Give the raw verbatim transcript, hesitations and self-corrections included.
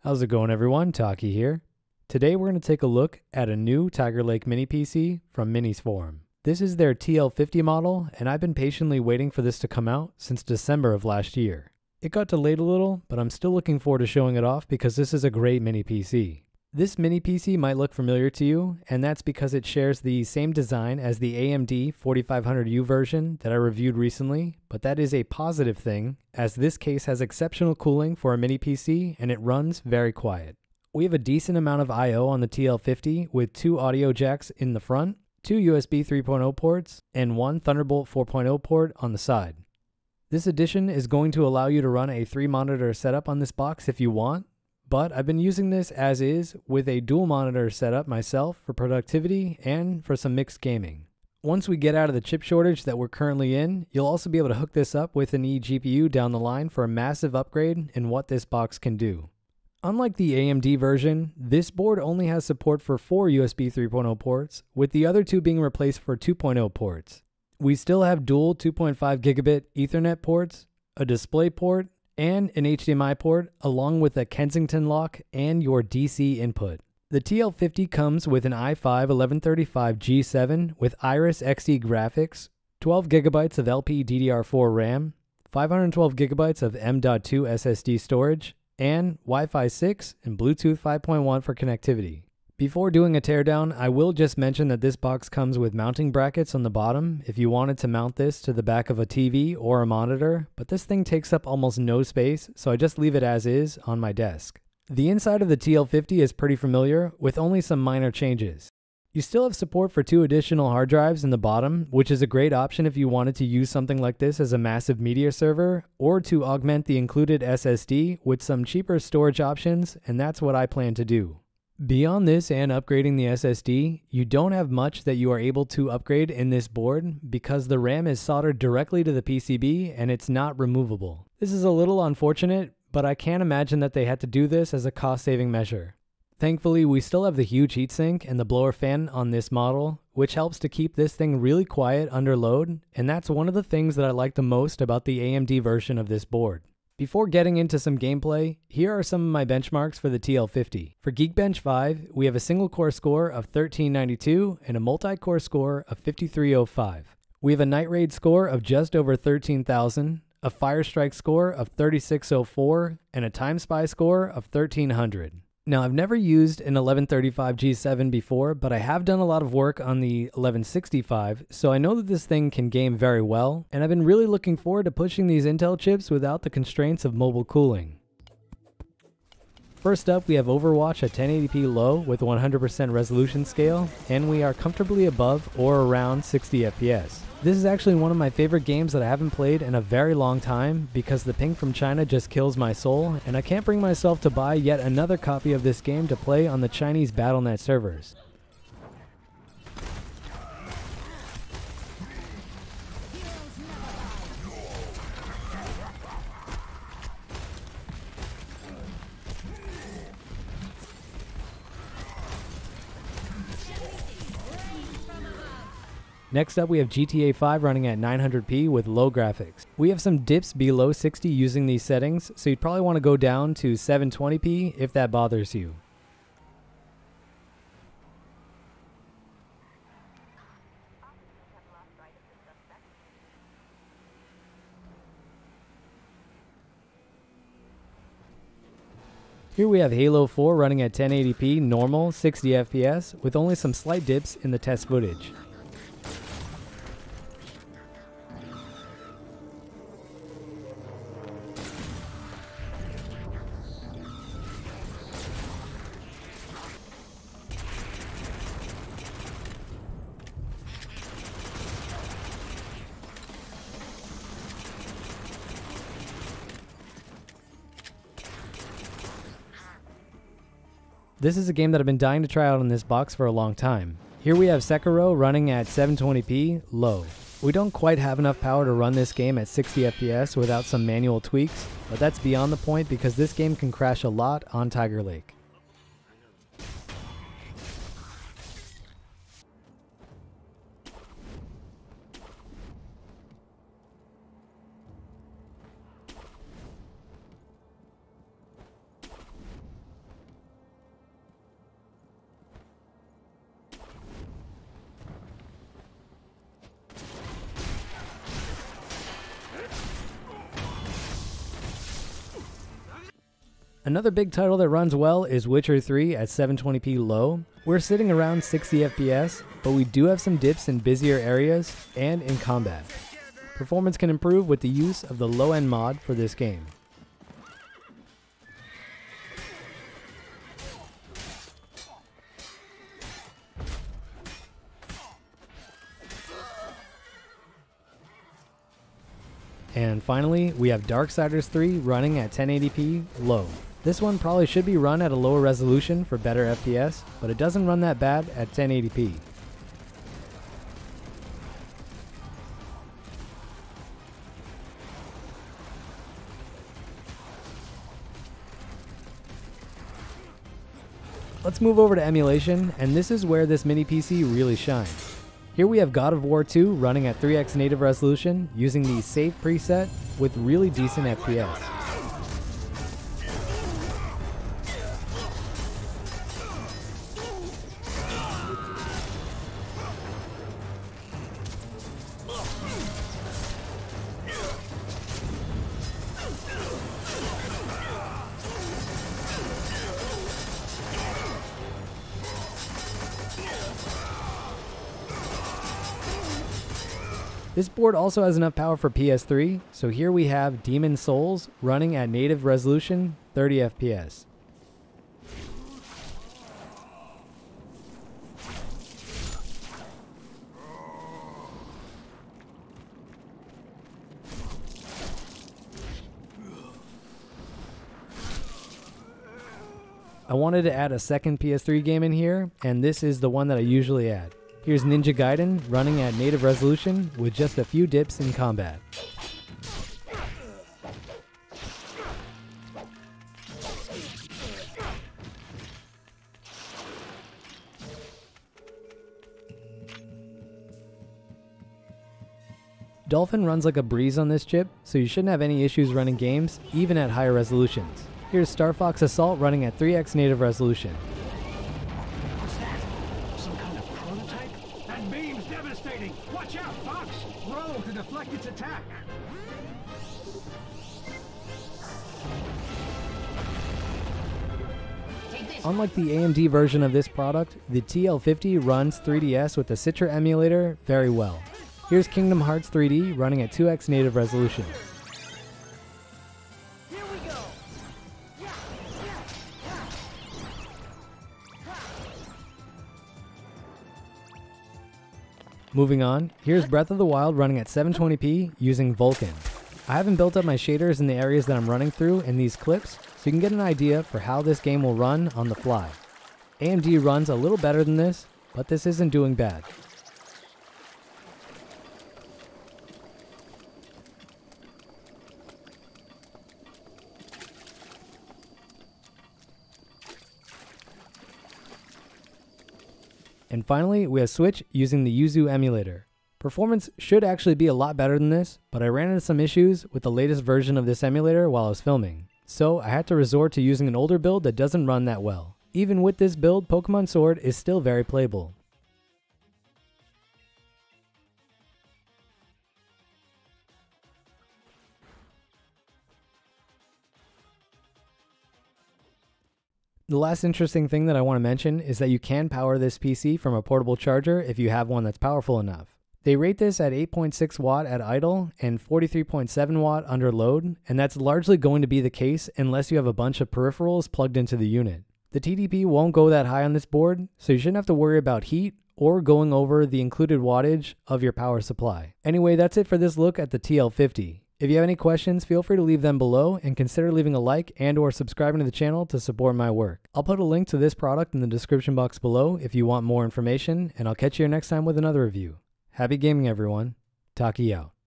How's it going, everyone? Taki here. Today we're going to take a look at a new Tiger Lake mini P C from Minisforum. This is their T L fifty model, and I've been patiently waiting for this to come out since December of last year. It got delayed a little, but I'm still looking forward to showing it off because this is a great mini P C. This mini P C might look familiar to you, and that's because it shares the same design as the A M D forty-five hundred U version that I reviewed recently, but that is a positive thing, as this case has exceptional cooling for a mini P C and it runs very quiet. We have a decent amount of I O on the T L fifty with two audio jacks in the front, two U S B three point oh ports, and one Thunderbolt four point oh port on the side. This addition is going to allow you to run a three monitor setup on this box if you want, but I've been using this as is with a dual monitor setup myself for productivity and for some mixed gaming. Once we get out of the chip shortage that we're currently in, you'll also be able to hook this up with an eGPU down the line for a massive upgrade in what this box can do. Unlike the A M D version, this board only has support for four U S B three point oh ports, with the other two being replaced for two point oh ports. We still have dual two point five gigabit Ethernet ports, a display port, and an H D M I port, along with a Kensington lock and your D C input. The T L fifty comes with an i five eleven thirty-five G seven with Iris X D graphics, twelve gigabytes of L P D D R four RAM, five hundred twelve gigabytes of M dot two S S D storage, and Wi-Fi six and Bluetooth five point one for connectivity. Before doing a teardown, I will just mention that this box comes with mounting brackets on the bottom if you wanted to mount this to the back of a T V or a monitor, but this thing takes up almost no space, so I just leave it as is on my desk. The inside of the T L fifty is pretty familiar, with only some minor changes. You still have support for two additional hard drives in the bottom, which is a great option if you wanted to use something like this as a massive media server, or to augment the included S S D with some cheaper storage options, and that's what I plan to do. Beyond this and upgrading the S S D, you don't have much that you are able to upgrade in this board because the RAM is soldered directly to the P C B and it's not removable. This is a little unfortunate, but I can't imagine that they had to do this as a cost-saving measure. Thankfully, we still have the huge heatsink and the blower fan on this model, which helps to keep this thing really quiet under load, and that's one of the things that I like the most about the A M D version of this board. Before getting into some gameplay, here are some of my benchmarks for the T L fifty. For Geekbench five, we have a single core score of thirteen ninety-two and a multi-core score of fifty-three oh five. We have a Night Raid score of just over thirteen thousand, a Firestrike score of thirty-six oh four, and a Time Spy score of thirteen hundred. Now, I've never used an eleven thirty-five G seven before, but I have done a lot of work on the eleven sixty-five, so I know that this thing can game very well, and I've been really looking forward to pushing these Intel chips without the constraints of mobile cooling. First up, we have Overwatch at ten eighty p low with one hundred percent resolution scale, and we are comfortably above or around sixty F P S. This is actually one of my favorite games that I haven't played in a very long time because the ping from China just kills my soul, and I can't bring myself to buy yet another copy of this game to play on the Chinese Battle dot net servers. Next up, we have G T A five running at nine hundred p with low graphics. We have some dips below sixty using these settings, so you'd probably want to go down to seven twenty p if that bothers you. Here we have Halo four running at ten eighty p normal sixty F P S with only some slight dips in the test footage. This is a game that I've been dying to try out on this box for a long time. Here we have Sekiro running at seven twenty p low. We don't quite have enough power to run this game at sixty F P S without some manual tweaks, but that's beyond the point because this game can crash a lot on Tiger Lake. Another big title that runs well is Witcher three at seven twenty p low. We're sitting around sixty F P S, but we do have some dips in busier areas and in combat. Performance can improve with the use of the low-end mod for this game. And finally, we have Darksiders three running at ten eighty p low. This one probably should be run at a lower resolution for better F P S, but it doesn't run that bad at ten eighty p. Let's move over to emulation, and this is where this mini P C really shines. Here we have God of War two running at three X native resolution using the save preset with really decent F P S. This board also has enough power for P S three, so here we have Demon Souls running at native resolution, thirty F P S. I wanted to add a second P S three game in here, and this is the one that I usually add. Here's Ninja Gaiden running at native resolution with just a few dips in combat. Dolphin runs like a breeze on this chip, so you shouldn't have any issues running games, even at higher resolutions. Here's Star Fox Assault running at three X native resolution. Watch out, Fox! Roll to deflect its attack! Unlike the A M D version of this product, the T L fifty runs three D S with the Citra emulator very well. Here's Kingdom Hearts three D running at two X native resolution. Here we go. Moving on, here's Breath of the Wild running at seven twenty p using Vulkan. I haven't built up my shaders in the areas that I'm running through in these clips, so you can get an idea for how this game will run on the fly. A M D runs a little better than this, but this isn't doing bad. And finally, we have Switch using the Yuzu emulator. Performance should actually be a lot better than this, but I ran into some issues with the latest version of this emulator while I was filming. So I had to resort to using an older build that doesn't run that well. Even with this build, Pokemon Sword is still very playable. The last interesting thing that I want to mention is that you can power this P C from a portable charger if you have one that's powerful enough. They rate this at eight point six watt at idle and forty-three point seven watt under load, and that's largely going to be the case unless you have a bunch of peripherals plugged into the unit. The T D P won't go that high on this board, so you shouldn't have to worry about heat or going over the included wattage of your power supply. Anyway, that's it for this look at the T L fifty. If you have any questions, feel free to leave them below and consider leaving a like and or subscribing to the channel to support my work. I'll put a link to this product in the description box below if you want more information, and I'll catch you next time with another review. Happy gaming, everyone. Taki out.